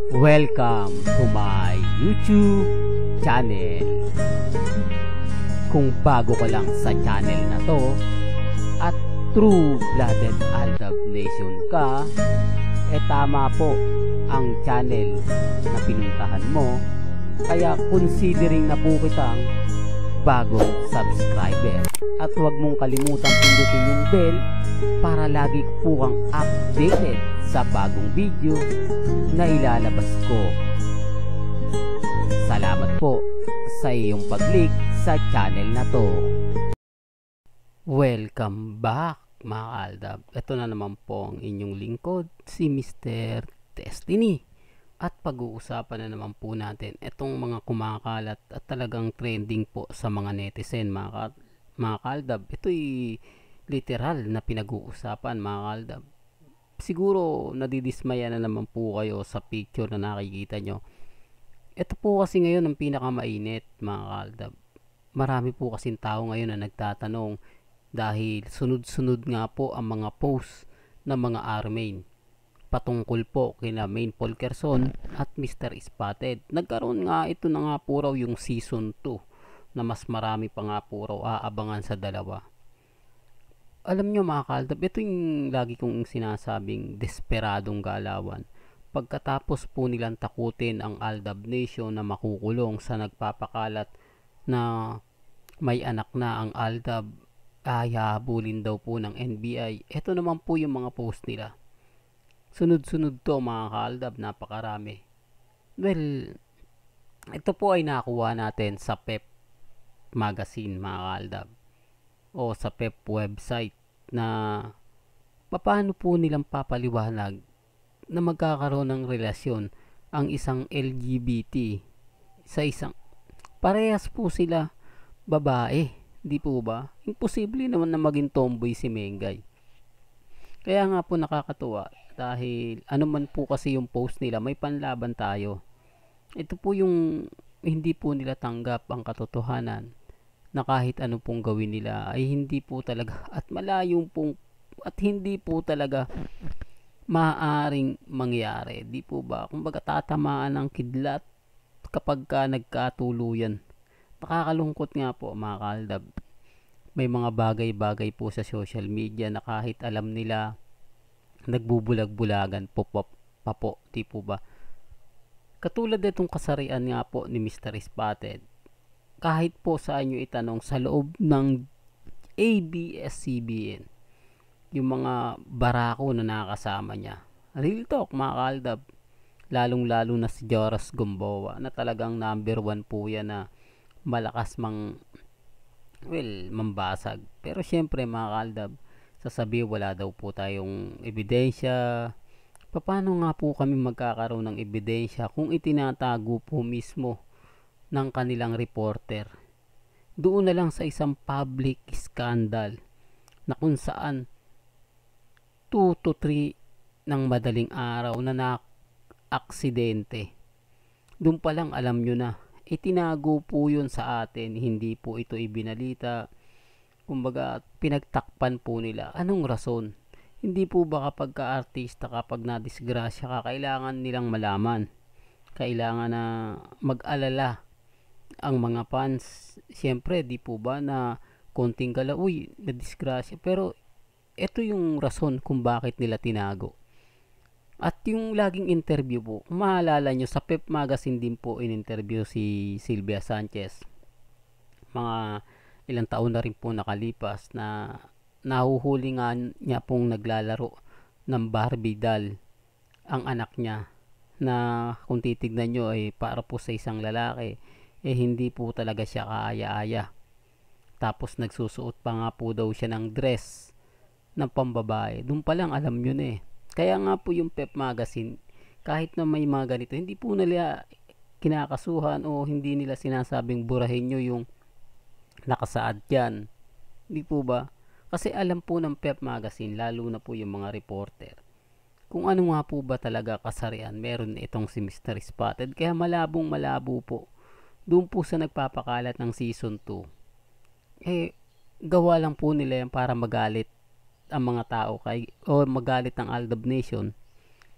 Welcome to my YouTube channel. Kung bago ka lang sa channel na to at true-blooded Aldab Nation ka, tama po ang channel na pinuntahan mo. Kaya considering na po kitang bagong subscriber. At huwag mong kalimutan pindutin yung bell para lagi po kang updated sa bagong video na ilalabas ko. Salamat po sa iyong pag-click sa channel na to. Welcome back mga Aldab. Ito na naman po ang inyong lingkod, si Mr. Destiny. At pag-uusapan na naman po natin itong mga kumakalat at talagang trending po sa mga netizen mga Aldab. Ito'y literal na pinag-uusapan mga Aldab. Siguro nadidismaya na naman po kayo sa picture na nakikita nyo. Ito po kasi ngayon ang pinakamainit mga Aldab. Marami po kasing tao ngayon na nagtatanong dahil sunod-sunod nga po ang mga post ng mga armain patungkol po kina Main Polkerson at Mr. Spotted. Nagkaroon nga ito na nga po raw yung season 2 na mas marami pa nga po raw aabangan sa dalawa. Alam nyo mga Aldab, ito yung lagi kong sinasabing desperadong galawan. Pagkatapos po nilang takutin ang Aldab Nation na makukulong sa nagpapakalat na may anak na ang Aldab, hahabulin daw po ng NBI. Ito naman po yung mga post nila. Sunod-sunod to mga Aldab, napakarami. Well, ito po ay nakuha natin sa PEP magazine mga Aldab o sa PEP website na paano po nilang papaliwanag na magkakaroon ng relasyon ang isang LGBT sa isang parehas po sila babae, di po ba? Imposible naman na maging tomboy si Mengay. Kaya nga po nakakatuwa dahil ano man po kasi yung post nila, may panlaban tayo. Ito po yung hindi po nila tanggap ang katotohanan na kahit ano pong gawin nila ay hindi po talaga at malayong pong at hindi po talaga maaaring mangyari. Di po ba? Kumbaga tatamaan ng kidlat kapag ka nagkatuluyan. Nakakalungkot nga po mga Aldab. May mga bagay-bagay po sa social media na kahit alam nila nagbubulag-bulagan po, di po ba? Katulad itong kasarian nga po ni Mr. Spotted. Kahit po sa inyo itanong sa loob ng ABS-CBN, yung mga barako na nakasama niya. Real talk mga Aldab. Lalong-lalo na si Joras Gomboa na talagang number 1 po yan na malakas mambasag. Pero syempre mga Aldab, sasabi wala daw po tayong ebidensya. Paano nga po kami magkakaroon ng ebidensya kung itinatago po mismo ng kanilang reporter? Doon na lang sa isang public scandal na kung saan 2 to 3 ng madaling araw na aksidente. Doon pa lang alam nyo na itinago po yun sa atin, hindi po ito ibinalita. Kumbaga pinagtakpan po nila. Anong rason? Hindi po ba kapag ka-artista, kapag na-disgrasya ka, kailangan nilang malaman, kailangan na mag-alala ang mga fans? Siyempre di po ba na konting gala, uy na-disgrasya, pero ito yung rason kung bakit nila tinago. At yung laging interview po, kung maalala nyo sa PEP magazine din po in-interview si Sylvia Sanchez. Mga ilang taon na rin po nakalipas na nahuhuli nga niya pong naglalaro ng Barbie doll ang anak niya, na kung titignan nyo ay para po sa isang lalaki, hindi po talaga siya kaaya-aya. Tapos nagsusuot pa nga po daw siya ng dress ng pambabae. Doon pa lang alam nyo na Kaya nga po yung PEP magazine, kahit na may mga ganito, hindi po nila kinakasuhan o hindi nila sinasabing burahin nyo yung nakasaad dyan. Di po ba? Kasi alam po ng PEP magazine, lalo na po yung mga reporter, kung ano nga po ba talaga kasarian meron itong si Mr. Spotted. Kaya malabong malabo po doon po sa nagpapakalat ng season 2. Gawa lang po nila yan para magalit ang mga tao o magalit ang Aldab Nation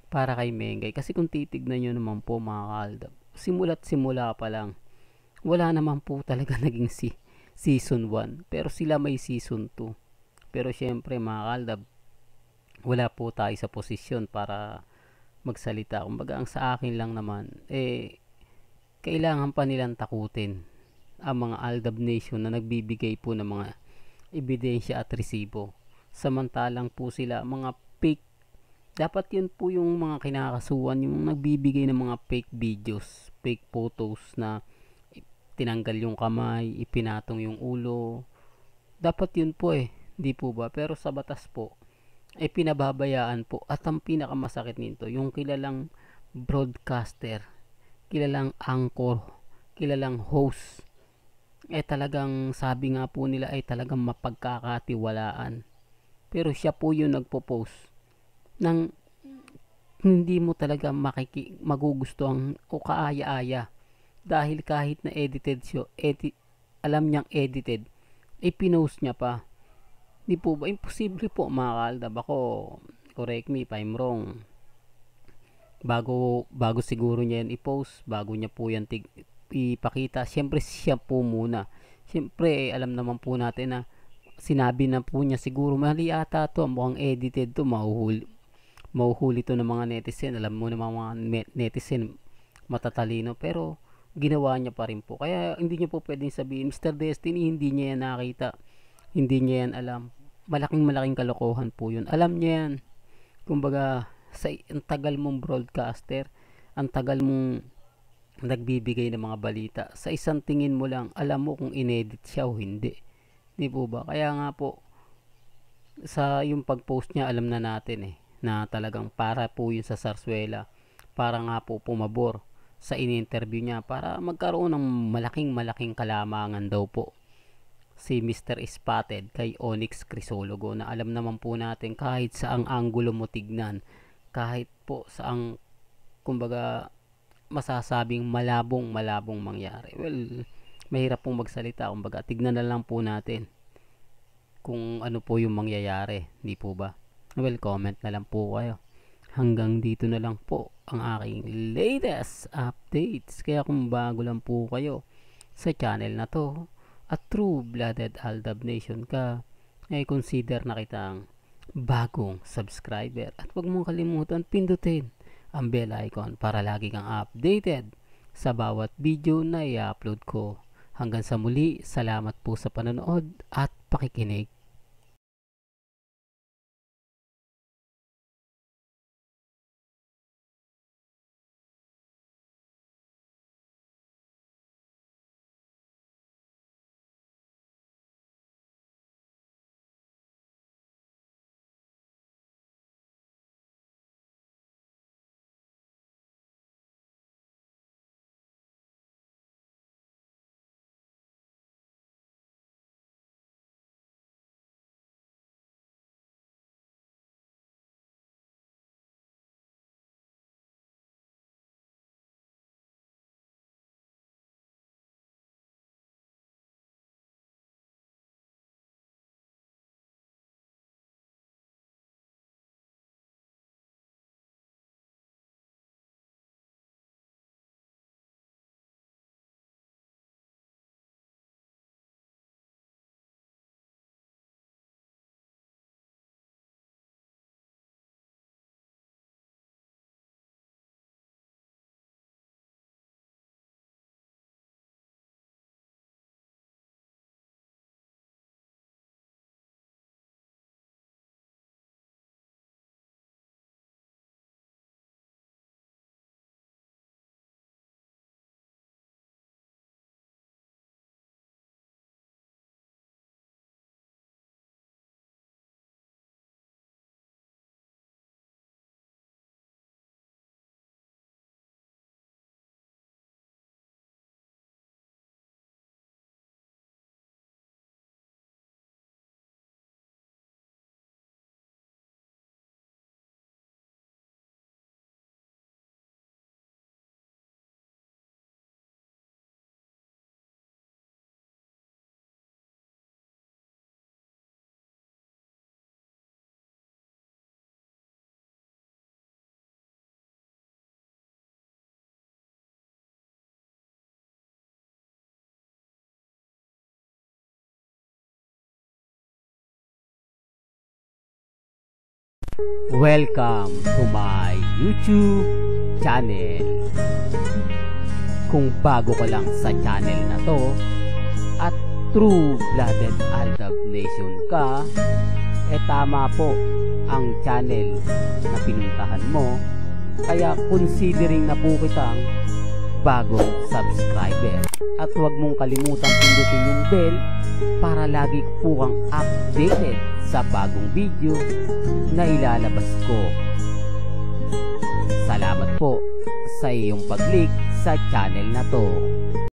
para kay Mengay. Kasi kung titignan nyo naman po mga kaaldab, simula't simula pa lang, wala naman po talaga naging season 1. Pero sila may season 2. Pero syempre mga kaaldab, wala po tayo sa posisyon para magsalita. Kumbaga ang sa akin lang naman, kailangan pa nilang takutin ang mga Aldab Nation na nagbibigay po ng mga ebidensya at resibo. Samantalang po sila, mga fake, dapat yun po yung mga kinakasuhan, yung nagbibigay ng mga fake videos, fake photos na tinanggal yung kamay, ipinatong yung ulo. Dapat yun po di po ba? Pero sa batas po, pinababayaan po. At ang pinakamasakit nito, yung kilalang broadcaster, kilalang anchor, kilalang host, talagang sabi nga po nila ay talagang mapagkakatiwalaan. Pero siya po yung nagpo-post ng hindi mo talaga magugustuhan o kaaya-aya. Dahil kahit na edited siya, alam niyang edited, pinost niya pa. Di po ba? Imposible po mga kaaldab. Ako, correct me if I'm wrong. Bago siguro niya yan i-post, bago niya po yan ipakita, syempre siya po muna. Syempre, alam naman po natin na sinabi na po niya siguro, mali ata to, mukhang edited to, mahuhuli to ng mga netizen. Alam mo naman mga netizen, matatalino, pero ginawa niya pa rin po. Kaya hindi niya po pwedeng sabihin, Mr. Destiny, hindi niya yan nakita, hindi niya yan alam. Malaking kalokohan po yun. Alam niya yan. Kumbaga, ang tagal mong broadcaster, ang tagal mong nagbibigay ng mga balita, sa isang tingin mo lang, alam mo kung inedit siya o hindi. Di po ba? Kaya nga po, sa yung pag-post niya, alam na natin na talagang para po yun sa Sarsuela. Para nga po pumabor sa in-interview niya para magkaroon ng malaking kalamangan daw po si Mr. Spotted kay Onyx Crisologo, na alam naman po natin kahit sa ang anggulo mo tignan, kahit po sa ang kumbaga masasabing malabong mangyari. Well, mahirap pong magsalita. Kumbaga, tignan na lang po natin kung ano po yung mangyayari. Di po ba? Well, comment na lang po kayo. Hanggang dito na lang po ang aking latest updates. Kaya kung bago lang po kayo sa channel na to at true-blooded Aldab Nation ka, ay consider na kitang bagong subscriber. At huwag mong kalimutan pindutin ang bell icon para lagi kang updated sa bawat video na i-upload ko. Hanggang sa muli, salamat po sa panonood at pakikinig. Welcome to my YouTube channel. Kung bago ka lang sa channel na to at true-blooded Aldab Nation ka, tama po ang channel na pinuntahan mo, kaya considering na po kitang bagong subscriber. At huwag mong kalimutang pindutin yung bell para lagi po kang updated sa bagong video na ilalabas ko. Salamat po sa iyong pag-click sa channel na to.